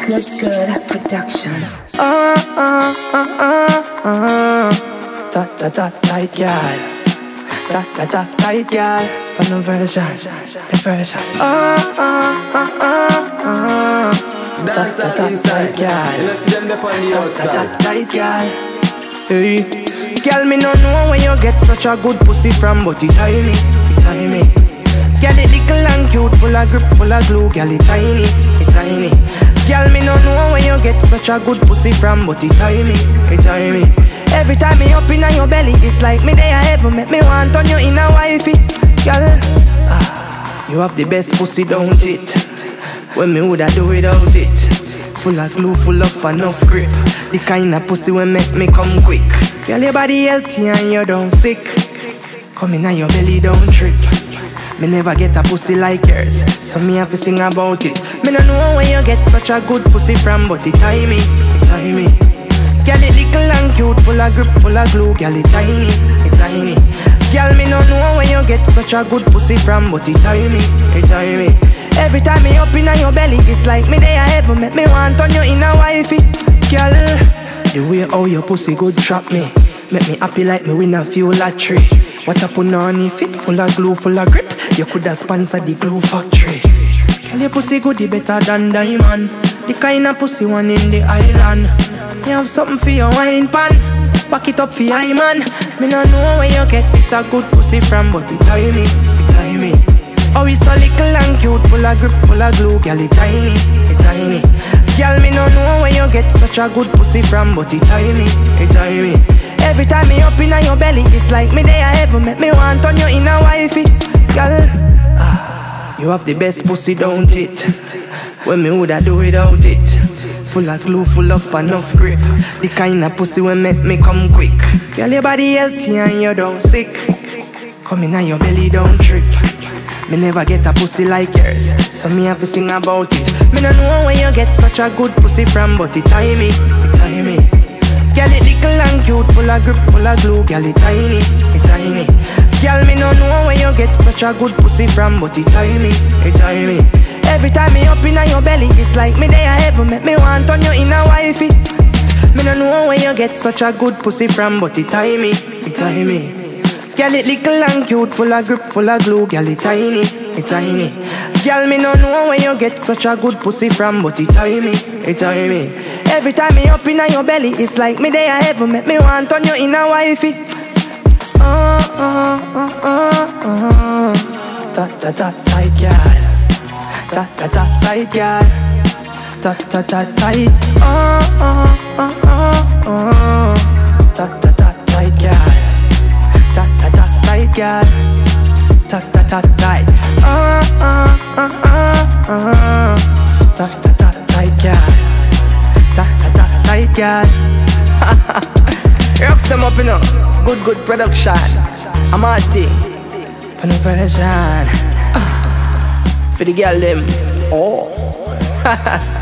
Good production. Tight girl. Tight girl. For the version. Tight girl. You know see them there on the outside. Tight girl. Hey. Girl, me no know when you get such a good pussy from, but it tie me. Girl, it little and cute, full of grip, full of glue. Girl, it tiny. Girl, me no know when you get such a good pussy from, but it tie me. Every time me up in your belly, it's like me there heaven. Make me want on you in a wifey. Girl, you have the best pussy, don't it? When me woulda do without it. Full of glue, full of enough grip. The kind of pussy will make me come quick. Girl, your body healthy and you don't sick. Come in and your belly don't trip. Me never get a pussy like yours, so me have to sing about it. Me no know when you get such a good pussy from, but it tie me. Girl, it little and cute, full of grip, full of glue. Girl, it tiny. Girl, me no know when you get such a good pussy from, but it tie me. Every time me up in your belly, it's like me there heaven. Make me want on you in a wifey. Girl, the way how your pussy good trap me, make me happy like me win a few lottery. What up on if it full of glue, full of grip, you coulda sponsored the glue factory. Girl, your pussy good, it better than diamond. The kind of pussy one in the island. You have something for your wine pan. Pack it up for your man. Me no know where you get this a good pussy from, but it tie me. Oh, it's so little and cute, full of grip, full of glue. Girl, it tiny. Girl, me no know where you get such a good pussy from, but it tie me. Every time me up in your belly, it's like me there heaven. Make me want on you in a wifey. Girl, you have the best pussy, don't it? When me woulda do without it. Full of glue, full of enough grip. The kind of pussy will make me come quick. Girl, your body healthy and you don't sick. Come in and your belly don't trip. Me never get a pussy like yours, so me have to sing about it. Me no know when you get such a good pussy from, but it tie me. Girl, it little and cute, full of grip, full of glue. Girl, it tiny. Girl, me no know when you get such a good pussy from, but it tie me. Every time me up in your belly, it's like me there heaven. Make me want on you in a wifey. Me no know when you get such a good pussy from, but it tie me. Girl, it little and cute, full of grip, full of glue. Girl, it tiny. Girl, me no know when you get such a good pussy from, but it tie me. Every time me up in your belly, it's like me there heaven. Make me want on you in a wifey. Tight girl. Tight girl. Tight. Tight girl. Tight girl. Tight. Tight girl. Tight girl. Rough them up, you know. Good production. I'm Marty. For the version. For the girl them. Oh.